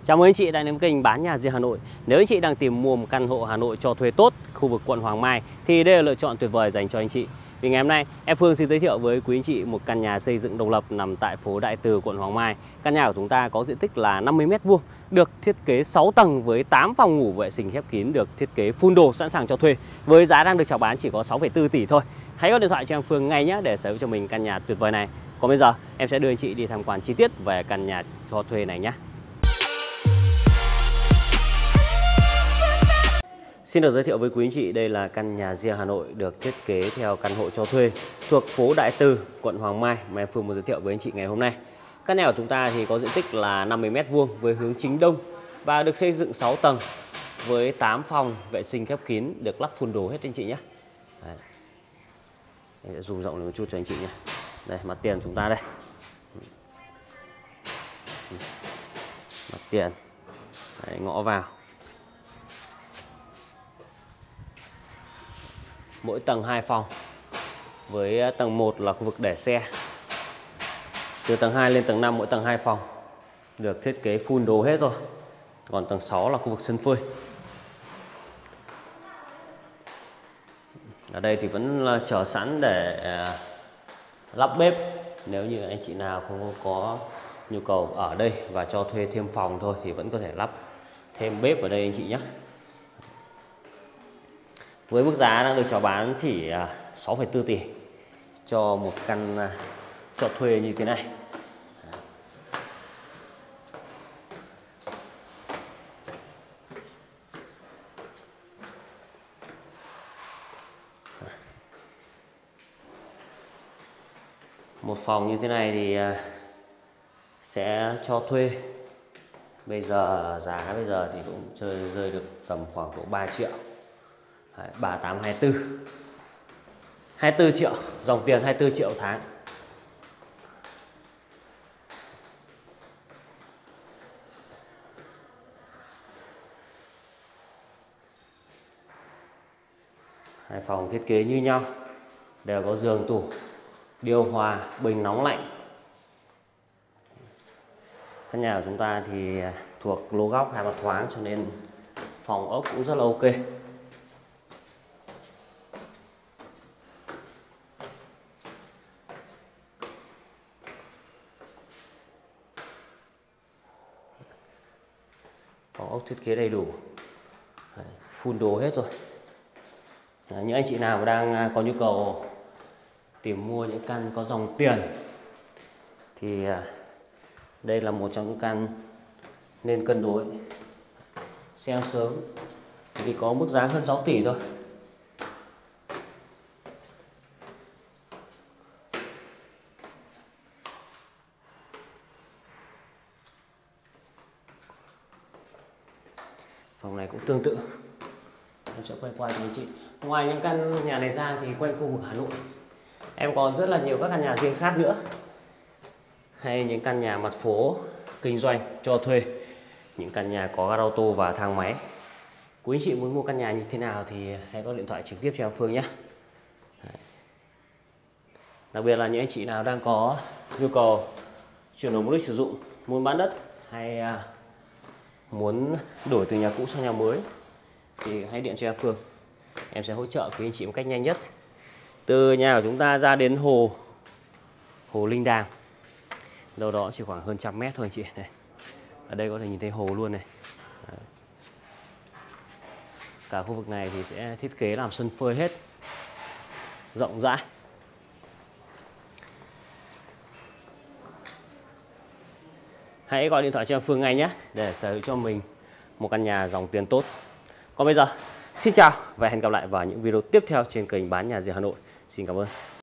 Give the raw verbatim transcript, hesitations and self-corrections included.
Chào mừng anh chị đã đến kênh Bán Nhà Riêng Hà Nội. Nếu anh chị đang tìm mua một căn hộ Hà Nội cho thuê tốt, khu vực quận Hoàng Mai thì đây là lựa chọn tuyệt vời dành cho anh chị. Vì ngày hôm nay em Phương xin giới thiệu với quý anh chị một căn nhà xây dựng độc lập nằm tại phố Đại Từ, quận Hoàng Mai. Căn nhà của chúng ta có diện tích là năm mươi mét vuông, được thiết kế sáu tầng với tám phòng ngủ vệ sinh khép kín, được thiết kế full đồ sẵn sàng cho thuê. Với giá đang được chào bán chỉ có sáu phẩy bốn tỷ thôi. Hãy gọi điện thoại cho em Phương ngay nhé để sở hữu cho mình căn nhà tuyệt vời này. Còn bây giờ em sẽ đưa anh chị đi tham quan chi tiết về căn nhà cho thuê này nhé. Xin được giới thiệu với quý anh chị, đây là căn nhà riêng Hà Nội được thiết kế theo căn hộ cho thuê thuộc phố Đại Từ, quận Hoàng Mai mà em Phương muốn giới thiệu với anh chị ngày hôm nay. Căn nhà của chúng ta thì có diện tích là năm mươi mét vuông với hướng chính đông và được xây dựng sáu tầng với tám phòng vệ sinh khép kín, được lắp full đồ hết anh chị nhé. Đấy. Em sẽ zoom rộng lên một chút cho anh chị nhé. Đây, mặt tiền chúng ta đây. Mặt tiền. Đấy, ngõ vào. Mỗi tầng hai phòng, với tầng một là khu vực để xe. Từ tầng hai lên tầng năm mỗi tầng hai phòng, được thiết kế full đồ hết rồi. Còn tầng sáu là khu vực sân phơi. Ở đây thì vẫn là chờ sẵn để lắp bếp nếu như anh chị nào không có nhu cầu ở đây và cho thuê thêm phòng thôi thì vẫn có thể lắp thêm bếp ở đây anh chị nhé. Với mức giá đang được chào bán chỉ sáu phẩy bốn tỷ cho một căn cho thuê như thế này. Một phòng như thế này thì sẽ cho thuê. Bây giờ giá bây giờ thì cũng rơi, rơi được tầm khoảng độ ba triệu. ba tám hai tư hai mươi tư triệu, dòng tiền hai mươi tư triệu tháng. Hai phòng thiết kế như nhau, đều có giường tủ, điều hòa, bình nóng lạnh. Căn nhà của chúng ta thì thuộc lô góc hai mặt thoáng cho nên phòng ốc cũng rất là ok. Phòng ốc thiết kế đầy đủ, full đồ hết rồi. Đấy, những anh chị nào đang có nhu cầu tìm mua những căn có dòng tiền thì đây là một trong những căn nên cân đối xem sớm, vì có mức giá hơn sáu tỷ thôi. Phòng này cũng tương tự, em sẽ quay qua cho anh chị. Ngoài những căn nhà này ra thì quanh khu vực Hà Nội em còn rất là nhiều các căn nhà riêng khác nữa, hay những căn nhà mặt phố kinh doanh cho thuê, những căn nhà có gara ô tô và thang máy. Quý anh chị muốn mua căn nhà như thế nào thì hãy gọi điện thoại trực tiếp cho em Phương nhé. Đặc biệt là những anh chị nào đang có nhu cầu chuyển đổi mục đích sử dụng, muốn bán đất hay muốn đổi từ nhà cũ sang nhà mới thì hãy điện cho em Phương. Em sẽ hỗ trợ quý anh chị một cách nhanh nhất. Từ nhà của chúng ta ra đến hồ Hồ Linh Đàm, đâu đó chỉ khoảng hơn trăm mét thôi anh chị này. Ở đây có thể nhìn thấy hồ luôn này. Đấy. Cả khu vực này thì sẽ thiết kế làm sân phơi hết, rộng rãi. Hãy gọi điện thoại cho em Phương ngay nhé để sở hữu cho mình một căn nhà dòng tiền tốt. Còn bây giờ, xin chào và hẹn gặp lại vào những video tiếp theo trên kênh Bán Nhà Riêng Hà Nội. Xin cảm ơn.